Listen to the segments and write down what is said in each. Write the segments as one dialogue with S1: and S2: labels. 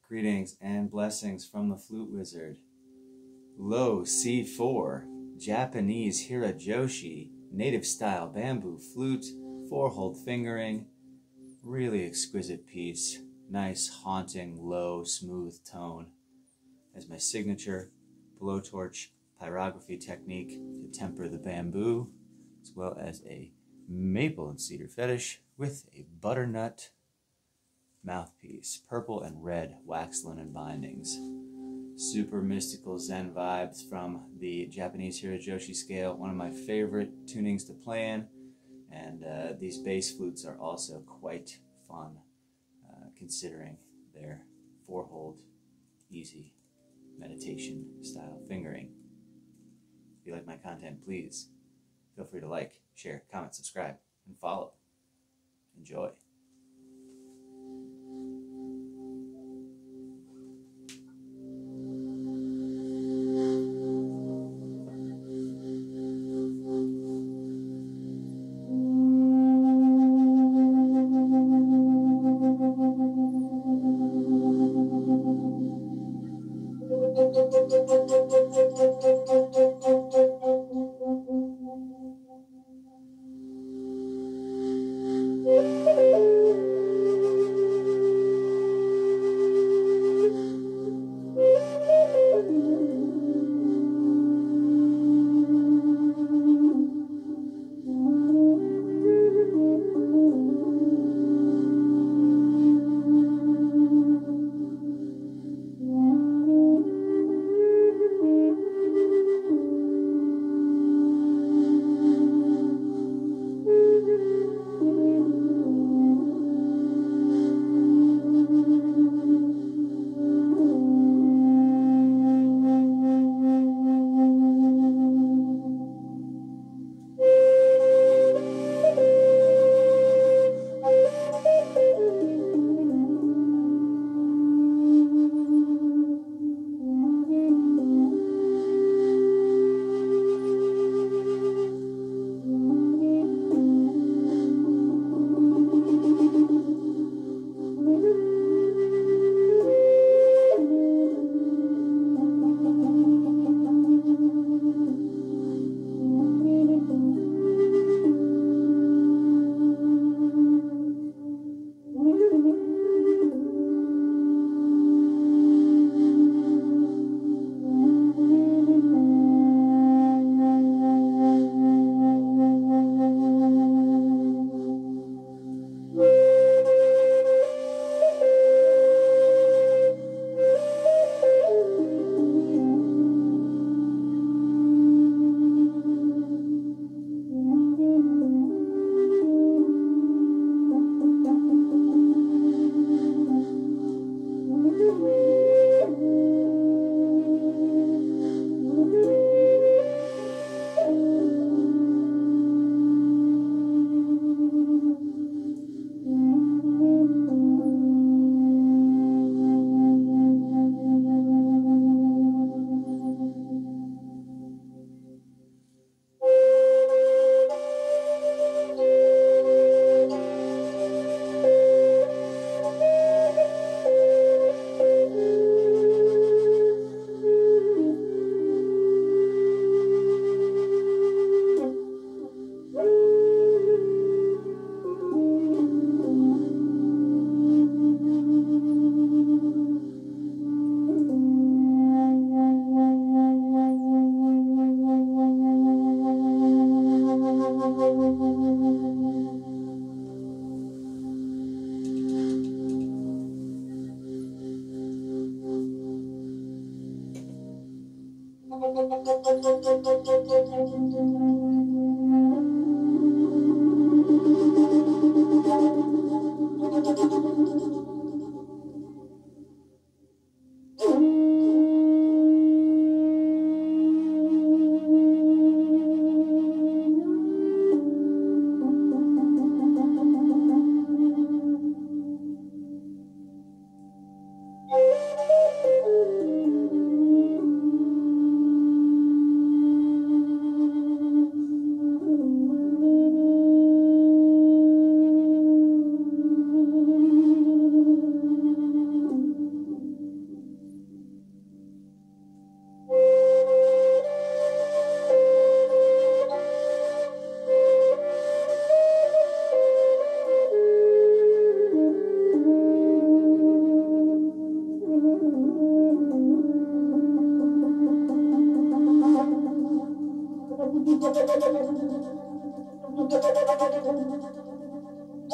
S1: Greetings and blessings from the Flute-Wizard. Low C4, Japanese Hirajoshi Native style bamboo flute, 4-hold fingering, really exquisite piece, nice haunting low smooth tone. As my signature blowtorch pyrography technique to temper the bamboo, as well as a maple and cedar fetish with a butternut mouthpiece, purple and red wax linen bindings. Super mystical Zen vibes from the Japanese Hirajoshi scale, one of my favorite tunings to play in, and these bass flutes are also quite fun considering their 4-hold, easy meditation style fingering. If you like my content, please feel free to like, share, comment, subscribe, and follow. Enjoy.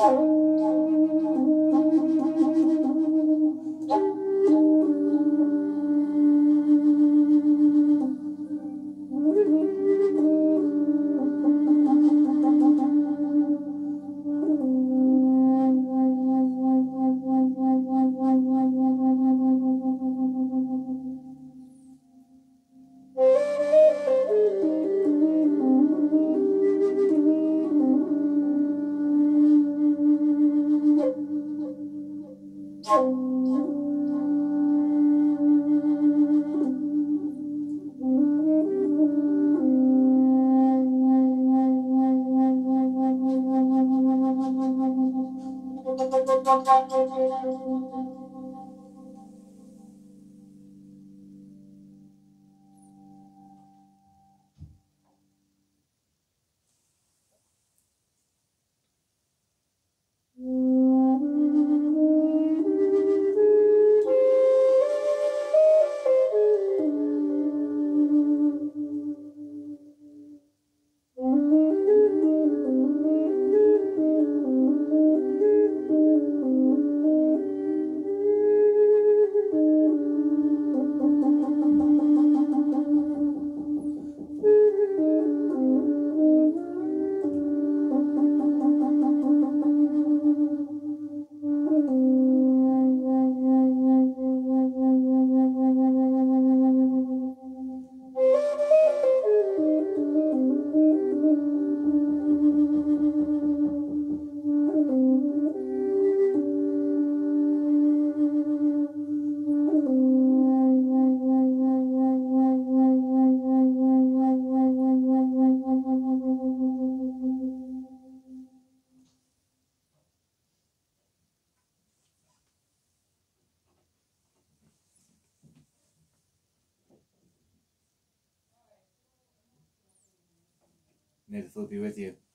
S1: May the flute be with you.